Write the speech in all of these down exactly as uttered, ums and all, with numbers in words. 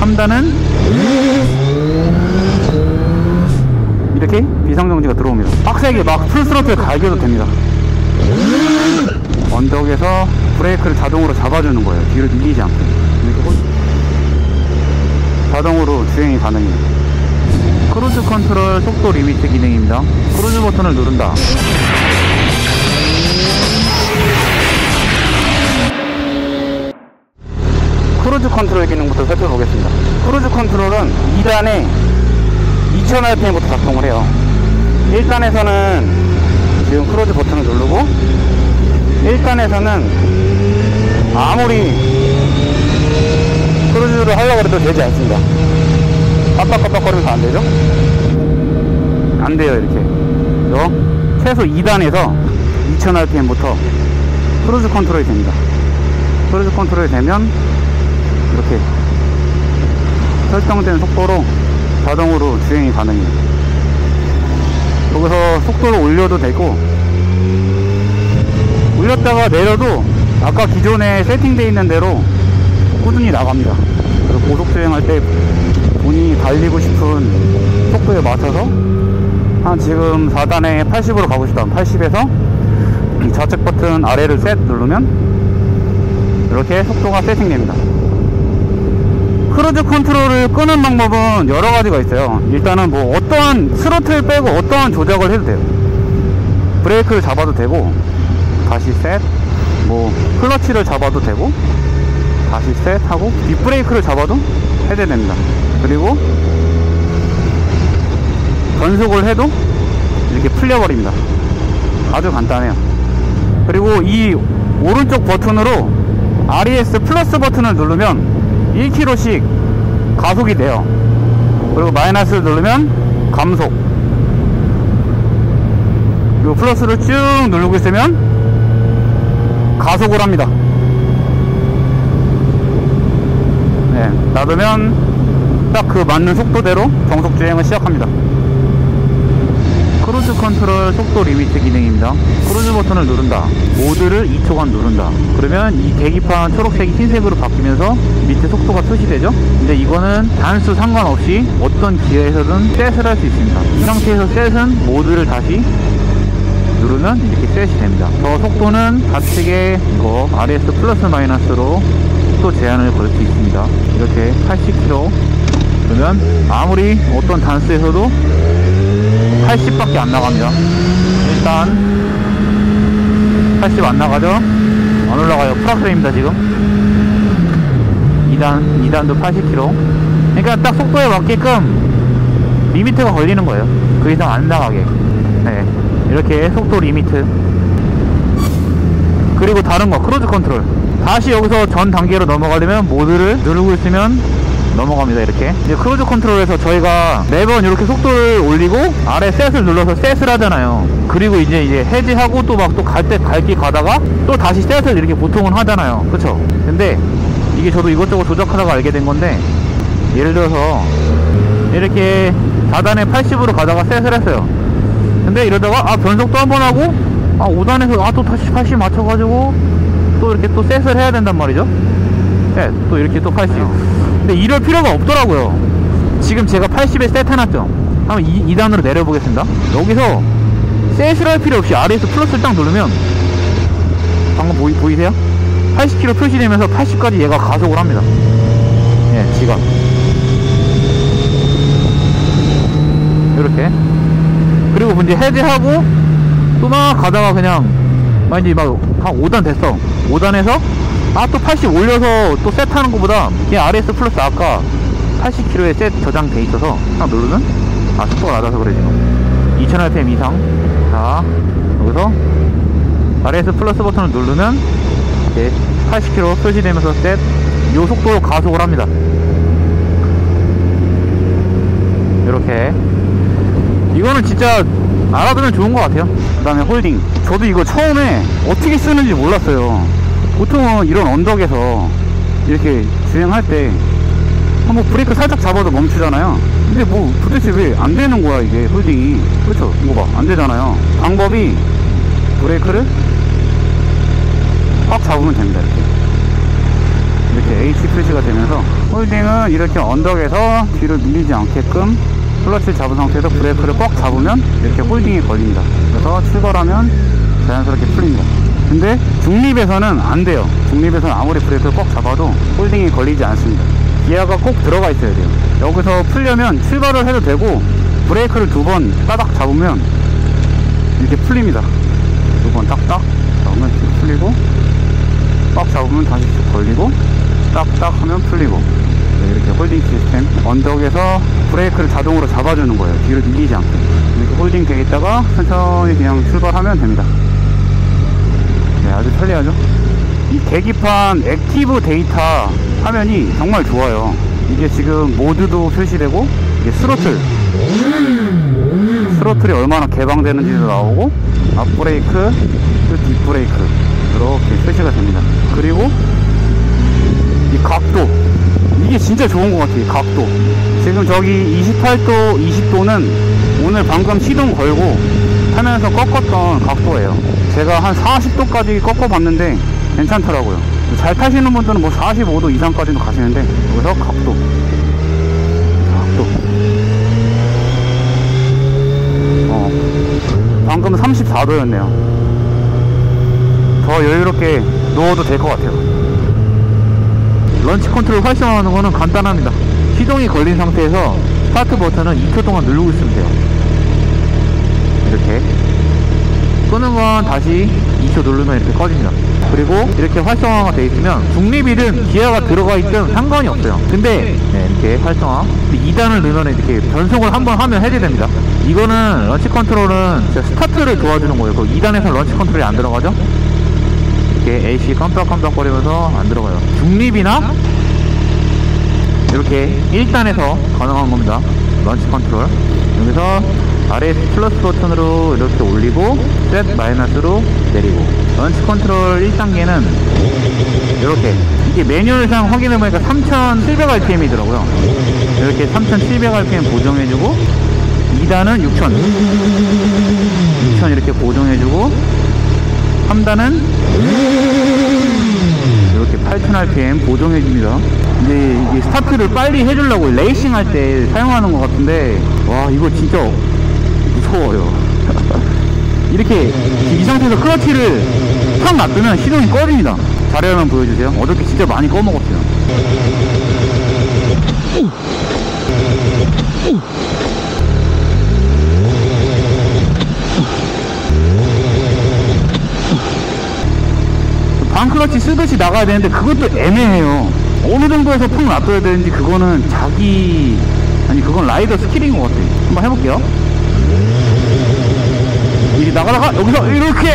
삼 단은 이렇게 비상정지가 들어옵니다. 빡세게 막 풀스로틀 갈겨도 됩니다. 언덕에서 브레이크를 자동으로 잡아주는 거예요. 뒤로 밀리지 않게. 이렇게 자동으로 주행이 가능해요. 크루즈 컨트롤 속도 리미트 기능입니다. 크루즈 버튼을 누른다. 크루즈 컨트롤 기능부터 살펴보겠습니다. 크루즈 컨트롤은 이 단에 이천 알피엠부터 작동을 해요. 일 단에서는 지금 크루즈 버튼을 누르고 일 단에서는 아무리 크루즈를 하려고 해도 되지 않습니다. 깜빡깜빡거리면서 안 되죠? 안 돼요. 이렇게 그래서 최소 이 단에서 이천 알피엠부터 크루즈 컨트롤이 됩니다. 크루즈 컨트롤이 되면 이렇게 설정된 속도로 자동으로 주행이 가능해요. 여기서 속도를 올려도 되고 올렸다가 내려도 아까 기존에 세팅되어 있는 대로 꾸준히 나갑니다. 그래서 고속주행할 때 본인이 달리고 싶은 속도에 맞춰서 한 지금 사 단에 팔십으로 가고 싶다. 팔십에서 이 좌측 버튼 아래를 셋 누르면 이렇게 속도가 세팅됩니다. 크루즈 컨트롤을 끄는 방법은 여러 가지가 있어요. 일단은 뭐 어떠한 스로틀 빼고 어떠한 조작을 해도 돼요. 브레이크를 잡아도 되고 다시 셋, 뭐 클러치를 잡아도 되고 다시 셋 하고 뒷브레이크를 잡아도 해제됩니다. 그리고 변속을 해도 이렇게 풀려버립니다. 아주 간단해요. 그리고 이 오른쪽 버튼으로 알이에스 플러스 버튼을 누르면 일 킬로미터씩 가속이 돼요. 그리고 마이너스를 누르면 감속. 그리고 플러스를 쭉 누르고 있으면 가속을 합니다. 네, 놔두면 딱 그 맞는 속도대로 정속 주행을 시작합니다. 크루즈 컨트롤 속도 리미트 기능입니다. 크루즈 버튼을 누른다. 모드를 이 초간 누른다. 그러면 이 계기판 초록색이 흰색으로 바뀌면서 밑에 속도가 표시되죠. 근데 이거는 단수 상관없이 어떤 기어에서든 셋을 할 수 있습니다. 이 상태에서 셋은 모드를 다시 누르면 이렇게 셋이 됩니다. 저 속도는 좌측에 이거 알이에스 플러스 마이너스로 속도 제한을 걸 수 있습니다. 이렇게 팔십 킬로미터 그러면 아무리 어떤 단수에서도 팔십밖에 안 나갑니다. 일단 팔십 안 나가죠? 안 올라가요. 프락프레임입니다 지금. 이 단, 이 단도 팔십 킬로미터. 그러니까 딱 속도에 맞게끔 리미트가 걸리는 거예요. 그 이상 안 나가게. 네, 이렇게 속도 리미트. 그리고 다른 거 크루즈 컨트롤. 다시 여기서 전 단계로 넘어가려면 모드를 누르고 있으면 넘어갑니다. 이렇게 이제 크루즈 컨트롤에서 저희가 매번 이렇게 속도를 올리고 아래 셋을 눌러서 셋을 하잖아요. 그리고 이제 이제 해지하고 또 막 또 갈 때 갈 길 가다가 또 다시 셋을 이렇게 보통은 하잖아요. 그쵸? 근데 이게 저도 이것저것 조작하다가 알게 된 건데, 예를 들어서 이렇게 사 단에 팔십으로 가다가 셋을 했어요. 근데 이러다가 아 변속도 한번 하고 아 오 단에서 아 또 다시 팔십 맞춰가지고 또 이렇게 또 셋을 해야 된단 말이죠. 네, 또 이렇게 또 팔십. 근데 이럴 필요가 없더라고요. 지금 제가 팔십에 셋 해놨죠. 한번 이 단으로 내려보겠습니다. 여기서 셋을 할 필요 없이 알이에스 플러스를 딱 누르면 방금 보이, 보이세요? 팔십 킬로미터 표시되면서 팔십까지 얘가 가속을 합니다. 예, 지가 이렇게. 그리고 이제 해제하고 또 막 가다가 그냥 막 이제 막 한 오 단 됐어. 오 단에서 아 또 팔십 올려서 또 셋하는 것보다 그냥 알이에스 플러스 아까 팔십 킬로미터에 셋 저장돼 있어서 딱 누르면 아 속도가 낮아서 그래 지금 이천 알피엠 이상. 자 여기서 알이에스 플러스 버튼을 누르면 이제 팔십 킬로미터 표시되면서 셋 요 속도로 가속을 합니다. 이렇게. 이거는 진짜 알아두면 좋은 것 같아요. 그 다음에 홀딩. 저도 이거 처음에 어떻게 쓰는지 몰랐어요. 보통은 이런 언덕에서 이렇게 주행할 때 한번 브레이크 살짝 잡아도 멈추잖아요. 근데 뭐 도대체 왜 안 되는 거야 이게 홀딩이. 그렇죠? 이거 봐, 안 되잖아요. 방법이 브레이크를 꽉 잡으면 됩니다. 이렇게 이렇게 H 표시가 되면서 홀딩은 이렇게 언덕에서 뒤로 밀리지 않게끔 클러치를 잡은 상태에서 브레이크를 꽉 잡으면 이렇게 홀딩이 걸립니다. 그래서 출발하면 자연스럽게 풀립니다. 근데 중립에서는 안 돼요. 중립에서는 아무리 브레이크를 꽉 잡아도 홀딩이 걸리지 않습니다. 기아가 꼭 들어가 있어야 돼요. 여기서 풀려면 출발을 해도 되고 브레이크를 두 번 따닥 잡으면 이렇게 풀립니다. 두 번 딱딱 잡으면 이렇게 풀리고 꽉 잡으면 다시 쭉 걸리고 딱딱 하면 풀리고 이렇게 홀딩 시스템. 언덕에서 브레이크를 자동으로 잡아주는 거예요. 뒤로 밀리지 않게. 이렇게 홀딩 돼 있다가 천천히 그냥 출발하면 됩니다. 네, 아주 편리하죠. 이 계기판 액티브 데이터 화면이 정말 좋아요. 이게 지금 모드도 표시되고 이게 스로틀 스로틀이 얼마나 개방되는지도 나오고 앞브레이크 또 뒷브레이크 이렇게 표시가 됩니다. 그리고 이 각도, 이게 진짜 좋은 것 같아요. 각도. 지금 저기 이십팔 도, 이십 도는 오늘 방금 시동 걸고 타면서 꺾었던 각도예요. 제가 한 사십 도까지 꺾어 봤는데 괜찮더라고요. 잘 타시는 분들은 뭐 사십오 도 이상까지도 가시는데 여기서 각도 각도 어 방금 삼십사 도였네요 더 여유롭게 누워도 될 것 같아요. 런치 컨트롤 활성화하는 거는 간단합니다. 시동이 걸린 상태에서 스타트 버튼을 이 초 동안 누르고 있으면 돼요. 이렇게 끄는 건 다시 이 초 누르면 이렇게 꺼집니다. 그리고 이렇게 활성화가 되어 있으면 중립이든 기아가 들어가 있든 상관이 없어요. 근데 네, 이렇게 활성화 이 단을 넣으면 이렇게 변속을 한번 하면 해제됩니다. 이거는 런치 컨트롤은 스타트를 도와주는 거예요. 그 이 단에서 런치 컨트롤이 안 들어가죠. 이렇게 에이씨 깜빡깜빡 거리면서 안 들어가요. 중립이나 이렇게 일 단에서 가능한 겁니다. 런치 컨트롤. 여기서 아래 플러스 버튼으로 이렇게 올리고 셋 마이너스로 내리고. 런치 컨트롤 일 단계는 이렇게, 이게 매뉴얼상 확인해보니까 삼천칠백 알피엠 이더라고요 이렇게 삼천칠백 알피엠 보정해주고, 이 단은 육천 육천 이렇게 보정해주고, 삼 단은 이렇게 팔천 알피엠 보정해줍니다. 근데 이게 스타트를 빨리 해주려고 레이싱 할 때 사용하는 것 같은데, 와 이거 진짜 무서워요. 이렇게 이 상태에서 클러치를 탁 놔두면 시동이 꺼집니다. 자료 한번 보여주세요. 어저께 진짜 많이 꺼먹었어요. 반클러치 쓰듯이 나가야 되는데 그것도 애매해요. 어느 정도에서 푹 놔둬야 되는지 그거는 자기, 아니 그건 라이더 스킬인 것 같아요. 한번 해볼게요. 이렇게 나가다가 여기서 이렇게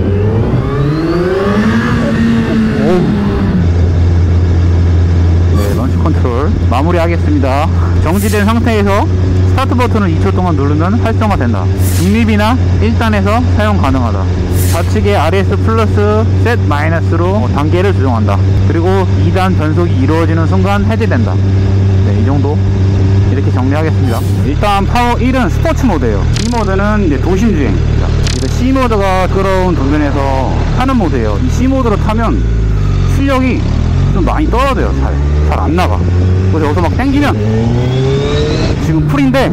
네, 런치 컨트롤 마무리 하겠습니다. 정지된 상태에서 스타트 버튼을 이 초 동안 누르면 활성화 된다. 중립이나 일 단에서 사용 가능하다. 좌측에 알에스 플러스 셋 마이너스로 단계를 조정한다. 그리고 이 단 변속이 이루어지는 순간 해제된다. 네, 이 정도 이렇게 정리하겠습니다. 일단 파워 일은 스포츠 모드예요. 이 모드는 이제 도심주행. C 모드가 끌어온 도면에서 타는 모드예요. 이 C 모드로 타면 출력이 좀 많이 떨어져요. 잘 잘 안 나가. 그래서 여기서 막 당기면 지금 풀인데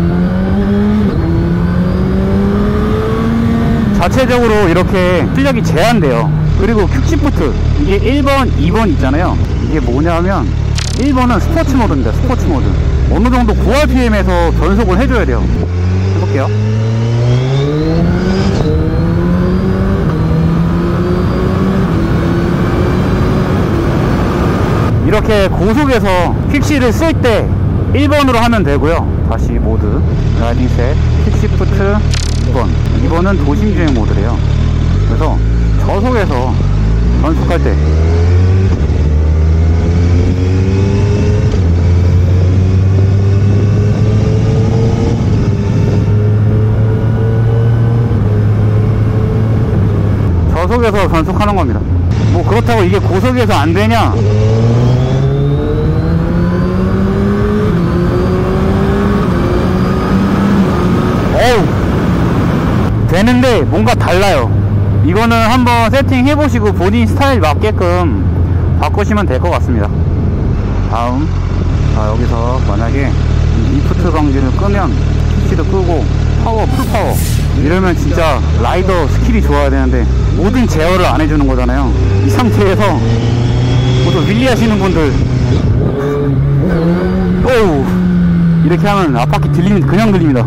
자체적으로 이렇게 출력이 제한돼요. 그리고 퀵시프트, 이게 일 번, 이 번 있잖아요. 이게 뭐냐면 일 번은 스포츠 모드입니다. 스포츠 모드. 어느 정도 구 알피엠에서 변속을 해줘야 돼요. 해볼게요. 이렇게 고속에서 퀵시를 쓸 때 일 번으로 하면 되고요. 다시 모드 라이딩 셋, 퀵시프트 이 번. 이 번은 도심주행 모드래요. 그래서 저속에서 변속할 때 저속에서 변속하는 겁니다. 뭐 그렇다고 이게 고속에서 안 되냐? 어우, 되는데 뭔가 달라요. 이거는 한번 세팅 해보시고 본인 스타일 맞게끔 바꾸시면 될 것 같습니다. 다음, 자, 여기서 만약에 리프트 방지를 끄면 피씨도 끄고 파워, 풀파워 이러면 진짜 라이더 스킬이 좋아야 되는데 모든 제어를 안 해주는 거잖아요. 이 상태에서 보통 윌리 하시는 분들 오우 이렇게 하면 앞바퀴 들리면 그냥 들립니다.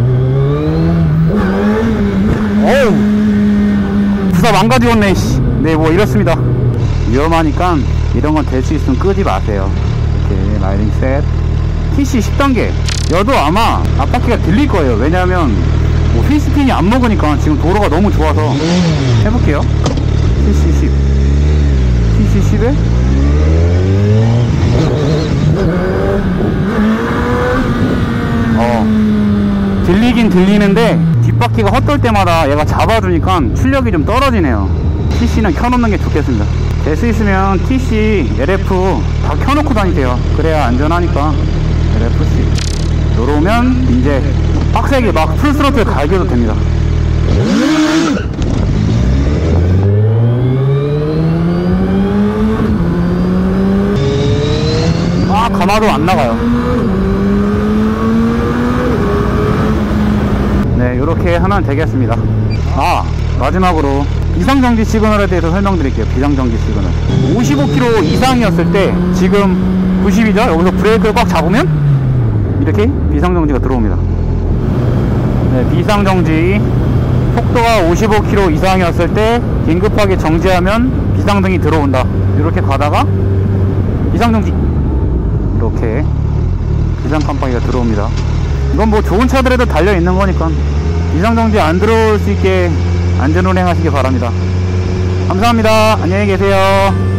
어우 부사 망가지웠네. 네, 뭐 이렇습니다. 위험하니까 이런 건 될 수 있으면 끄지 마세요. 이렇게 라이딩 셋 티씨 십 단계 여도 아마 앞바퀴가 들릴 거예요. 왜냐하면 뭐 휠스핀이 안 먹으니까 지금 도로가 너무 좋아서. 해볼게요. 티씨 십 티씨 십에 어 들리긴 들리는데 뒷바퀴가 헛돌 때마다 얘가 잡아주니까 출력이 좀 떨어지네요. 티씨는 켜놓는 게 좋겠습니다. 될 수 있으면 티씨, 엘에프 다 켜놓고 다니세요. 그래야 안전하니까. 엘에프씨 들어오면 이제 빡세게 막 풀스로틀 갈겨도 됩니다. 아, 가마도 안 나가요. 네, 요렇게 하면 되겠습니다. 아, 마지막으로 비상정지 시그널에 대해서 설명드릴게요. 비상정지 시그널 오십오 킬로미터 이상이었을 때 지금 구십이죠? 여기서 브레이크를 꽉 잡으면 이렇게 비상정지가 들어옵니다. 네, 비상정지 속도가 오십오 킬로미터 이상이었을 때 긴급하게 정지하면 비상등이 들어온다. 이렇게 가다가 비상정지 이렇게 비상깜빡이가 들어옵니다. 이건 뭐 좋은 차들에도 달려있는 거니까 비상정지 안 들어올 수 있게 안전운행 하시기 바랍니다. 감사합니다. 안녕히 계세요.